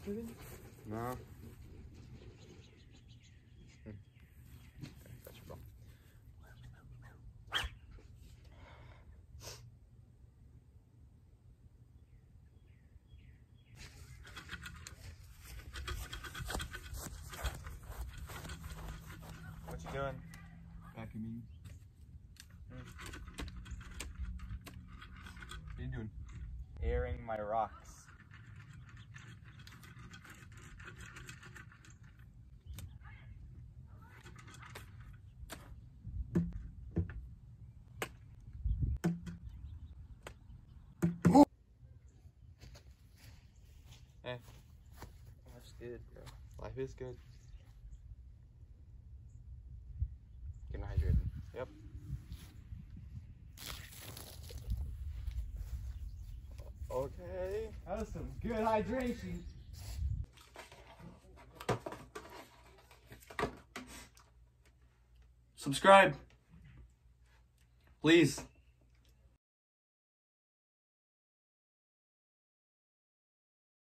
moving? No. Gotcha, bro. What you doing? Vacuuming. What are you doing? Airing my rocks. Eh. Life's good, bro. Life is good. Getting hydrated. Yep. Okay. That was some good hydration. Subscribe. Please.